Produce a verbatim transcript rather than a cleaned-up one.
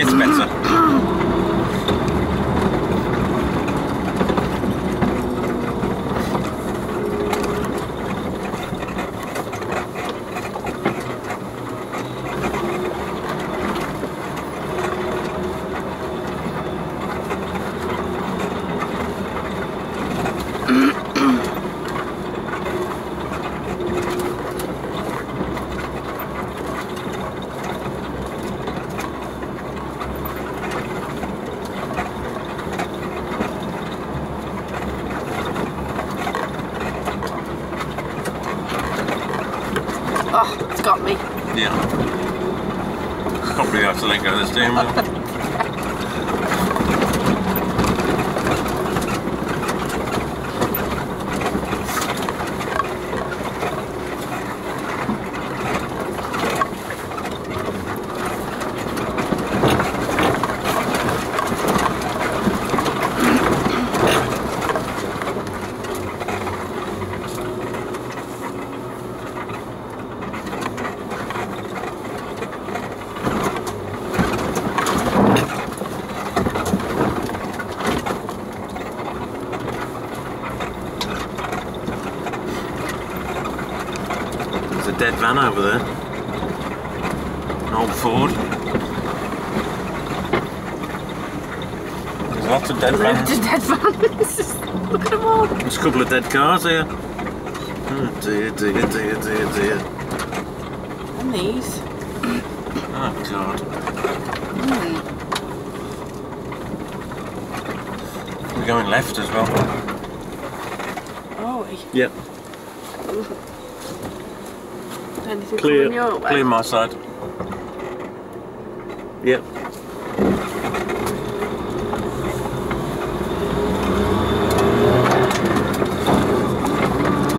it, Spencer. Oh, it's got me. Yeah. Probably have to let go of this steering wheel. There's a dead van over there. An old Ford. There's lots of dead vans. There's dead vans. Look at them all. There's a couple of dead cars here. Oh dear, dear, dear, dear, dear. And these. Oh God. Mm. We're going left as well. Oh, Yep. anything Clear. coming your way? Clear my side. Yep.